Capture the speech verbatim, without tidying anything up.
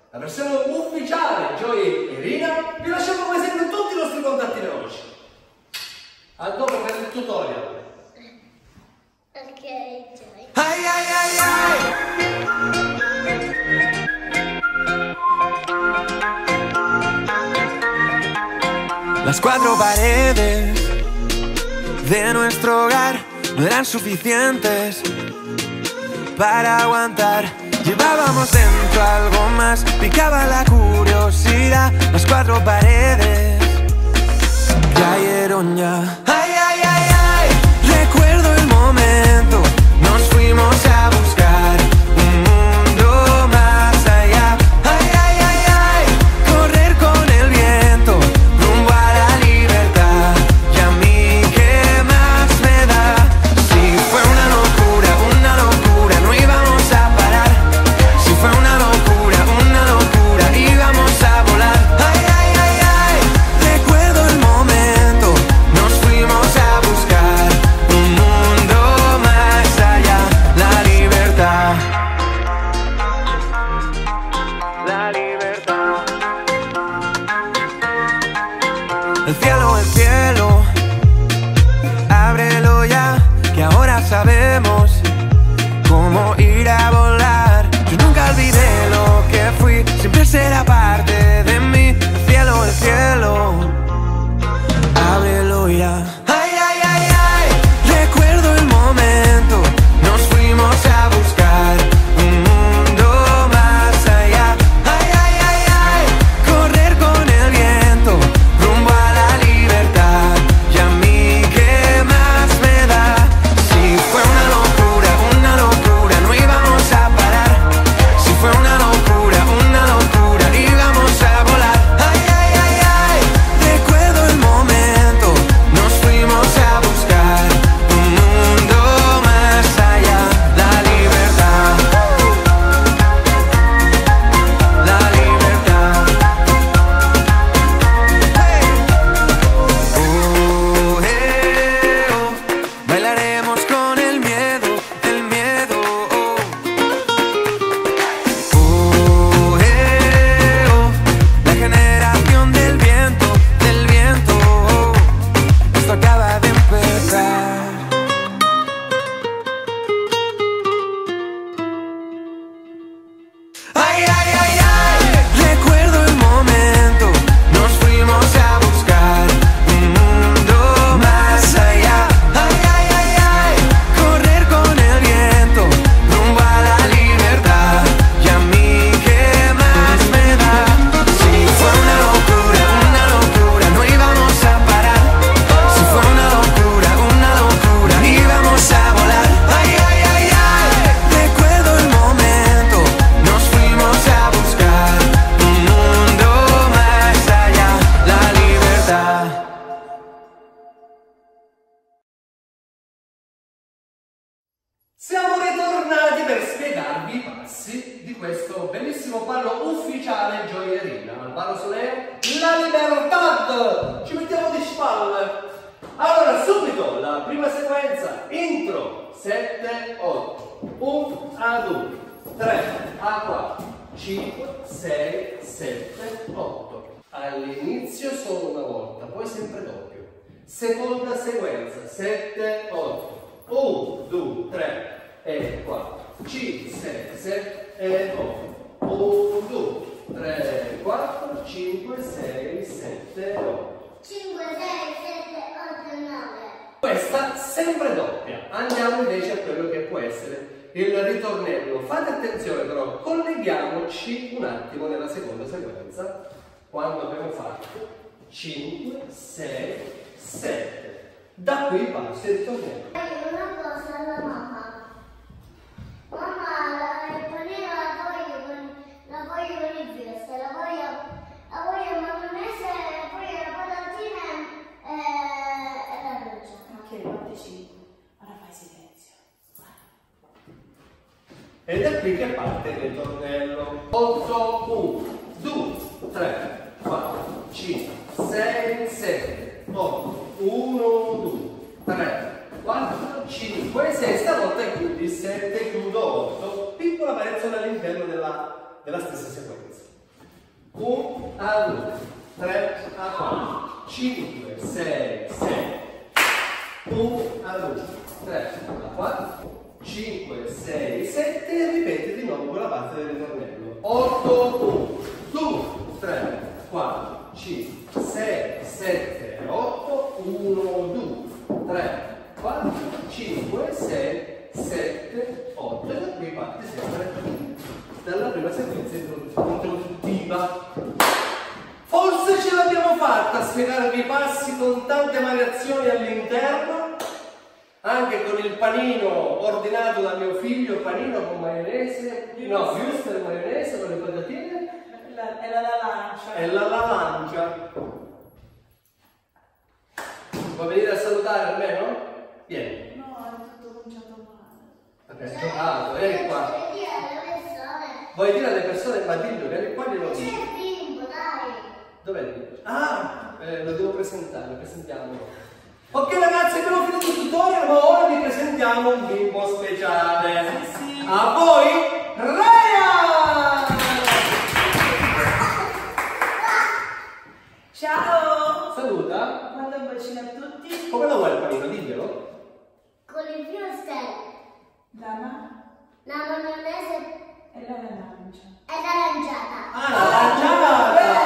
la versione ufficiale Joy e Rina, vi lasciamo come sempre tutti i nostri contatti veloci. A dopo per il tutorial. Ok, Joy. Ay, ay, ay, ay. Las cuatro paredes de nuestro hogar no eran suficientes para aguantar. Llevábamos dentro algo más, picaba la curiosidad. Las cuatro paredes cayeron ya. Ay, ay, ay, ay, recuerdo el momento. Nos fuimos a buscar un mundo más allá. Ay, ay, ay, ay, correr con el viento rumbo a la libertad. Y a mí, ¿qué más me da? Si fue una locura, una locura, no íbamos a parar. Si fue una locura, una locura, íbamos a volar. Ay, ay, ay, ay, recuerdo el momento. Nos fuimos a buscar un mundo más allá. La libertad. La libertad. El cielo, el cielo, ábrelo ya, que ahora sabemos cómo ir a volar. Yo nunca olvidé lo que fui, siempre será parte de mí. El cielo, el cielo, ábrelo ya. Ay, ay, ay, ay, recuerdo el momento. Nos fuimos a buscar un mundo más allá. Ay, ay, ay, ay, correr con el viento rumbo a la libertad. Y a mí, ¿qué más me da? Si fue una locura, una locura, no íbamos a parar. Si fue una locura, una locura, íbamos a volar. Ay, ay, ay, ay, recuerdo el momento. Nos fuimos a buscar un mundo más allá. La libertad. La libertad. Oh, eh, oh. Bailaremos con el miedo, el miedo. Oh, oh, eh, oh. La generación del viento, del viento. Oh, esto acaba de empezar. Ay, ay, ay, ay, recuerdo el momento. Nos fuimos a buscar un mundo más allá. Ay, ay, ay, ay, correr con el viento rumbo a la libertad. Y a mí, ¿qué más me da? Si fue una locura, una locura, no íbamos a parar. Si fue una locura, una locura, íbamos a volar. Ay, ay, ay, ay, recuerdo el momento. Nos fuimos a buscar un mundo más allá. La libertad. Siamo ritornati per spiegarvi i passi di questo bellissimo ballo ufficiale Joy e Rina. Il ballo sulle la libertà. Ci mettiamo di spalle. Allora, subito la prima sequenza. Intro sette otto. uno a due, tre a quattro, cinque, sei, sette, otto. All'inizio solo una volta, poi sempre doppio. Seconda sequenza sette otto. uno, due, tre e quattro, cinque, sei, sette e otto. uno, due, tre, quattro, cinque, sei, sette, otto. cinque, sei, sette, otto, nove. Questa sempre doppia. Andiamo invece a quello che può essere il ritornello. Fate attenzione però, colleghiamoci un attimo nella seconda sequenza quando abbiamo fatto cinque, sei, sette. Da qui parte il ritornello. Una cosa alla mamma. Mamma, la riponeva la voglio con la voglio con il fiesta, la voglio la voglio maionese, poi la patatina e, e la dolce. Ok, quante cinque. Ora fai silenzio. Ed è qui che parte il ritornello. otto, uno, due, tre, quattro, cinque, sei, sette, otto, uno, due, tre, quattro, cinque, sei, stavolta chiudi sette, chiudo otto, piccola variazione all'interno della, della stessa sequenza. uno a due, tre a quattro, cinque, sei, sette, uno a due, tre a quattro, cinque, sei, sette e ripeti di nuovo quella parte del ritornello. otto, uno, due, tre, quattro, cinque, sei, sette, otto, uno, due, tre, quattro, cinque, sei, sette, otto e riparte sempre dalla prima sequenza introduttiva. Forse ce l'abbiamo fatta a spiegarvi i passi con tante variazioni all'interno, anche con il panino ordinato da mio figlio, panino con maionese, no, wurstel maionese con le patatine. La, è la lancia. È la lancia. Vuoi venire a salutare almeno? Vieni. No, è tutto cominciato male. Perché hai giocato, vieni qua. Vuoi dire alle persone, ma dillo, vieni qua, glielo dico. C'è il bimbo, dai. Dov'è il bimbo? Ah, eh, lo devo presentare, lo presentiamo. Ok ragazzi, abbiamo finito il tutorial, ma ora vi presentiamo un bimbo speciale. Sì, sì. A voi, Ryan! Ciao! Saluta. Mando un bacino a tutti. Come lo vuoi il panino? Diglielo. Con il wurstel, Dama la maionese e la lancia. è l'aranciata. Ah, la lanciata!